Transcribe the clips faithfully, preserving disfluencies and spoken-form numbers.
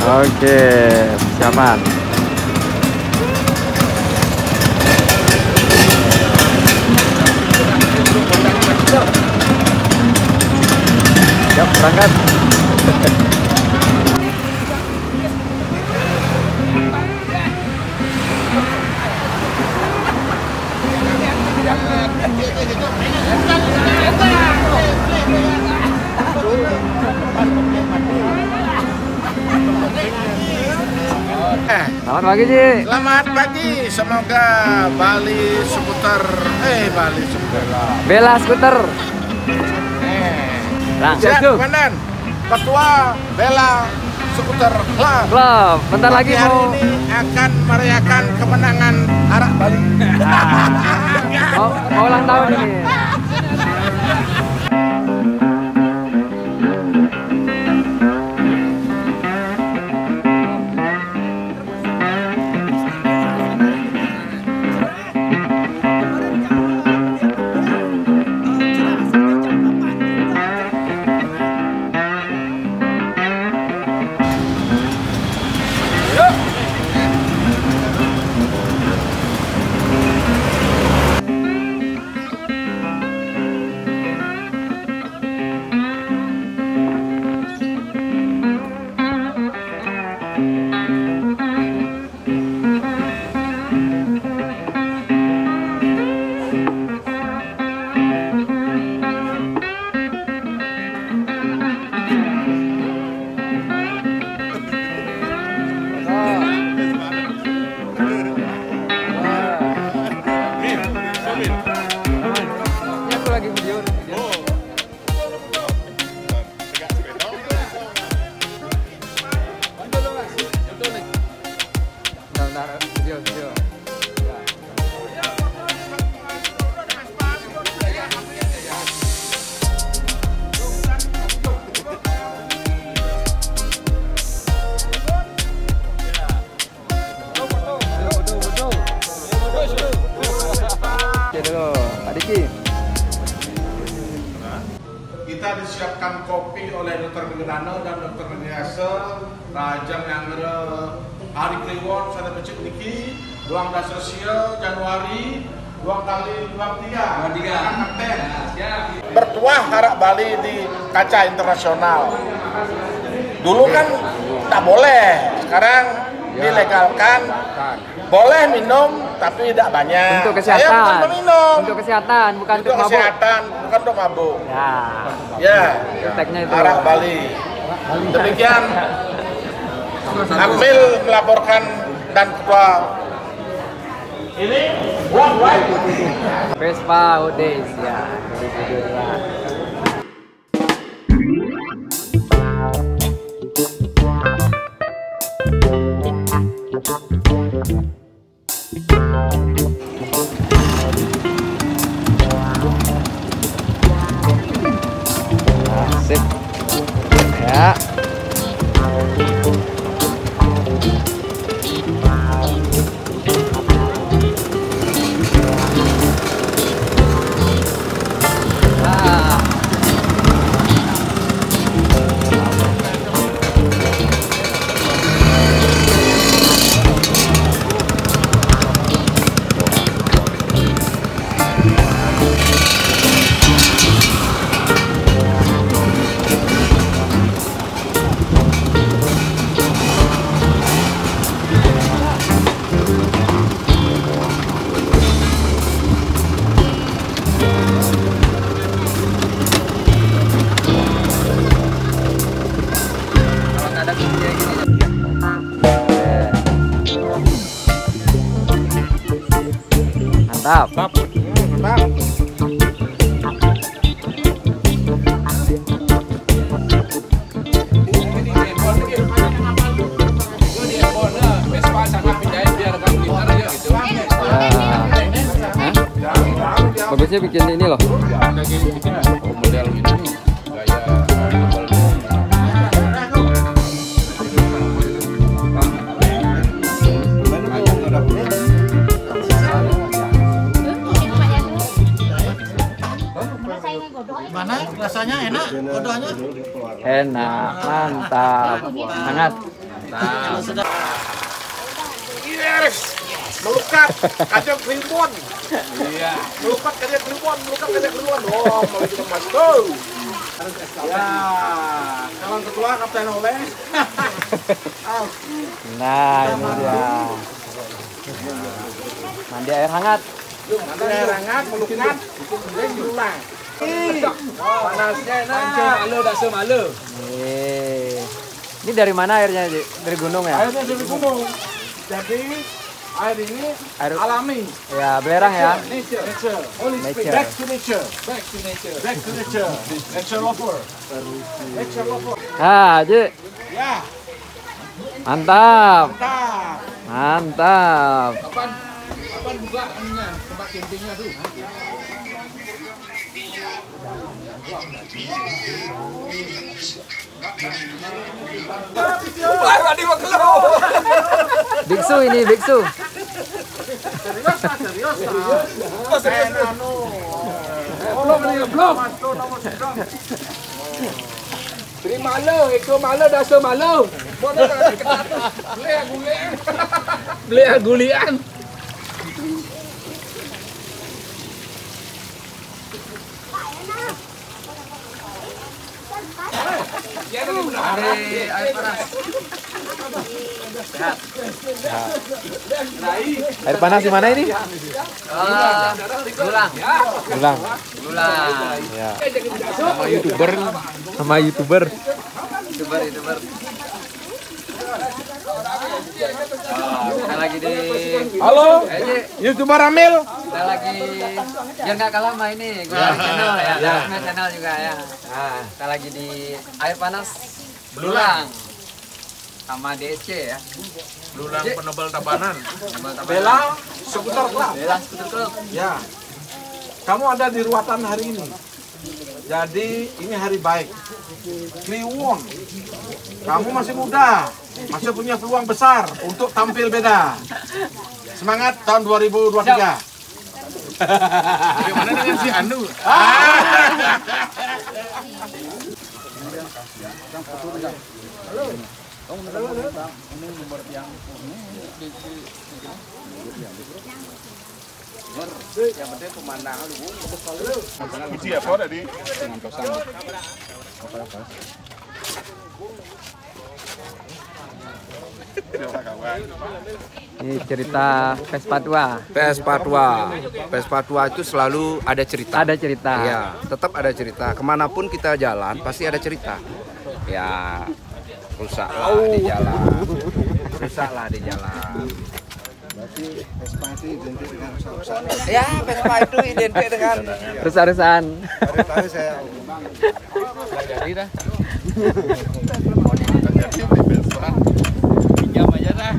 Oke, siapan. Siap, berangkat. Selamat pagi, Ji. Selamat pagi, semoga Bali Skuter, eh Bali Skuter, Bela Skuter. eh, Langsung. siap, Komandan, Ketua Bela Skuter Club. Club, bentar lagi Hari mau ini akan merayakan kemenangan arak Bali. mau, mau ulang tahun ini. Kita disiapkan kopi oleh Dokter Migrano dan Dokter Mediase, Rajang yang hari Kliwon, sana becik niki, duang dasar sosial Januari, dua kali dua tiga, dua tiga, bertuah arak Bali di kaca internasional. Dulu kan tak boleh, sekarang dilegalkan. Boleh minum, tapi tidak banyak. Untuk kesehatan. Saya bukan peminum. Untuk kesehatan, bukan untuk, untuk mabuk. kesehatan, bukan untuk mabuk. Ya. Ya. Teknya itu. Arak Bali. Demikian. Akmil melaporkan dan ketua ini one right. Vespa Udes ya. Sip. Ya. Mantap. Mantap. Mantap. Bagusnya bikin ini loh. Oh, model ini gaya Gimana rasanya? Enak? Kodohnya? Enak, mantap, hangat. Mantap. Yes, melukat kacang krimbon. Iya, melukat kacang krimbon, melukat kacang krimbon. Oh, mau kita masuk. Ya, calon ketua Kapten Oleh. Nah, ini dia. Mandi air hangat. Mandi air hangat, melukat, kemudian diulang. Panasnya enak. Malu tak semalu. Nih. Ini dari mana airnya, Ji? Dari gunung ya? Airnya dari gunung. Jadi air ini Air alami. Ya, belerang ya. Nature, nature. Only Nature. back to nature. Back to nature. Back to nature. Nature lover. Nature lover. Ah, Ji. Ya, Mantap. mantap. Mantap. Kapan kapan buka ininya tempat campingnya tuh? Biksu ini, biksu. Serius, ah, serius. ah. Eh, anu. Belum belum. Terima malu, ekor malu dah semalu. Beli gulian. Beli gulian. Hari air panas. Sehat. Air panas di mana ini? Uh, Gulang. Gulang. Gulang. Ya. Sama YouTuber. Sama YouTuber. YouTuber, YouTuber. Oh, kita lagi di Halo, Eh, Ji, YouTuber Amil. kita lagi biar nggak kalah sama ini Gulang channel ya, Gulang channel juga ya. Nah, kita lagi di air panas Belulang sama D S C ya. Belulang Ji. penebal tabanan. Tambal-tambalan. Bella Skuter Club. Bella Skuter Club. Ya. Kamu ada di Ruatan hari ini. Jadi ini hari baik. Kliwon. Kamu masih muda. Masih punya peluang besar untuk tampil beda. Semangat tahun dua ribu dua puluh tiga. Bagaimana dengan si Anu? Yang penting pemandangan dulu. Biji apa tadi? Dengan kosong. Ini cerita Vespa tua. Vespa tua. Vespa tua itu selalu ada cerita. Ada cerita. Iya, tetap ada cerita. Kemanapun kita jalan pasti ada cerita. Ya, rusaklah di jalan. Rusaklah di jalan. Vespa itu identik dengan rusak-rusak. Ya, Vespa itu identik dengan Rusak-rusakan. Dari tadi saya Jadi dah. jadi di Vespa. Pinjam aja dah.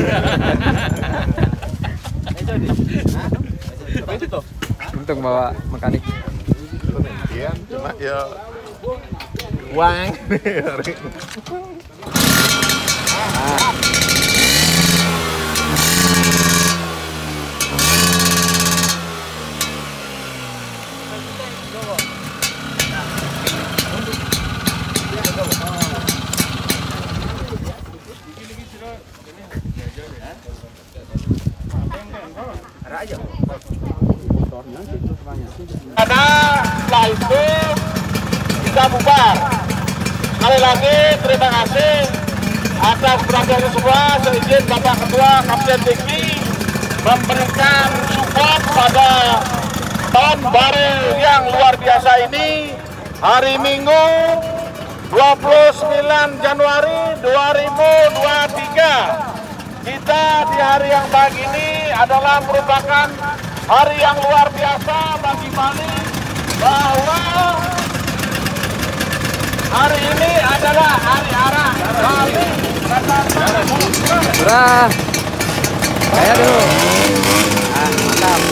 Untung bawa mekanik. Iya, cuma ya uang. Karena setelah itu kita bubar. Sekali lagi terima kasih atas perhatian semua. Seizin Bapak Ketua Kapten Diki memberikan support pada tahun baru yang luar biasa ini. Hari Minggu dua puluh sembilan Januari dua ribu dua puluh tiga. Kita di hari yang baik ini adalah merupakan hari yang luar biasa bagi Bali, bahwa hari ini adalah hari arah Bali. Murah. Saya dulu. Ah, mantap.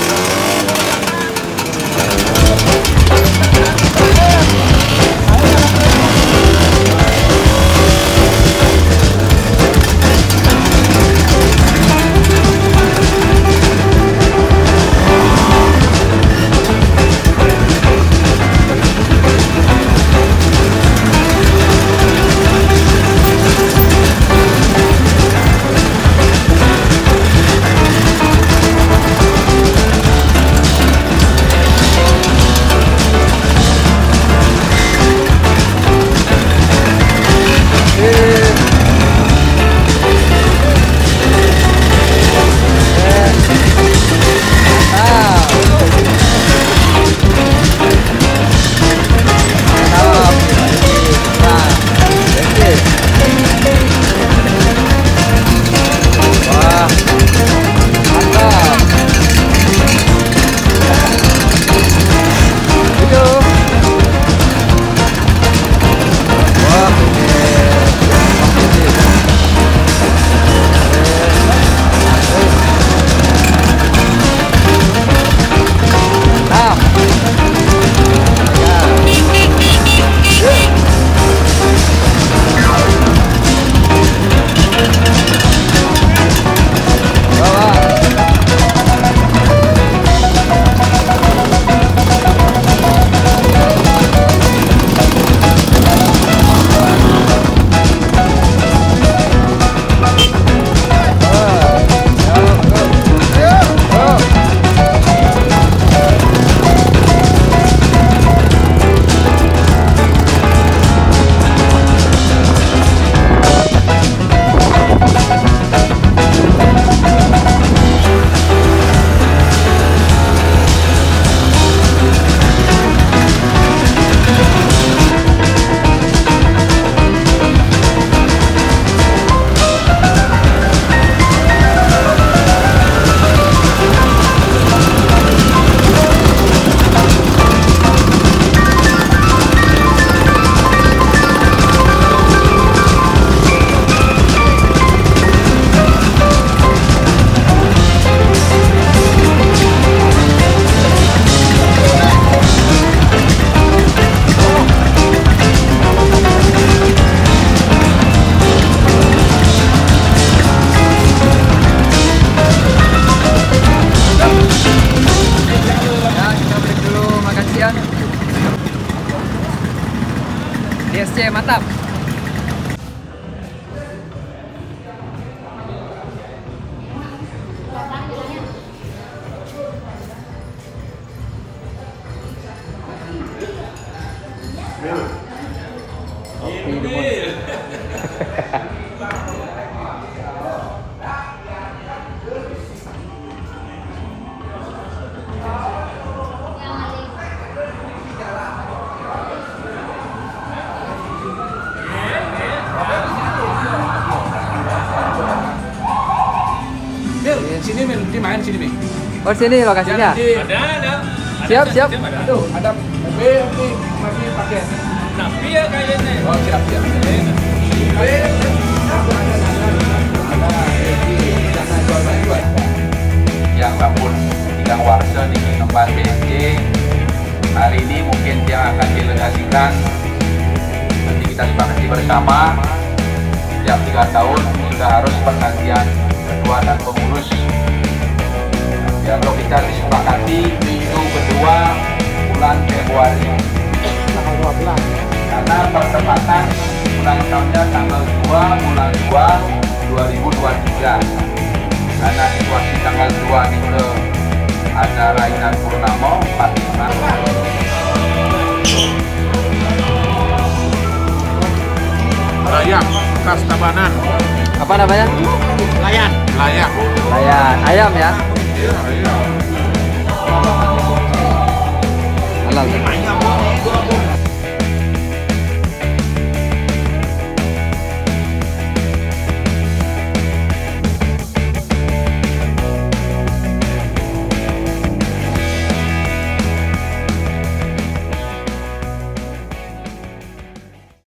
sini Min, nanti main sini Min. Oh sini lokasinya. Ada, ada. Siap, siap. Aduh, ada B nanti masih pakai. Napi ya kayaknya. Oh siap, siap. Yang rambut tigang warsa di tempat B S C hari ini mungkin yang akan dilegasikan. Nanti kita sepakati bersama setiap tiga tahun sudah harus pergantian ketua dan pengurus. Ya, kalau kita disepakati minggu kedua bulan Februari karena pertempatan ulang tahunnya tanggal dua bulan dua dua ribu dua puluh tiga. Karena situasi tanggal dua itu ada Rainan Purnamo Fatima. Layak, khas Tabanan. Apa namanya? Layak. Layak. Layan ayam ya. Iya, iya. Halal.